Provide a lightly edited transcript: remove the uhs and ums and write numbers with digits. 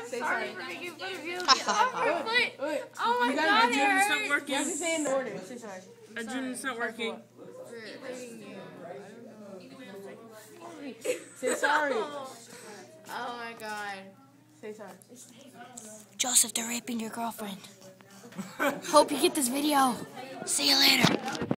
I'm sorry for making fun of you. Wait, Oh my god, it It's not hurts. working. You have to say in the order. Say sorry. Arjun, it's not working. Say sorry. Oh my god. Say sorry. Joseph, they're raping your girlfriend. Hope you get this video. See you later.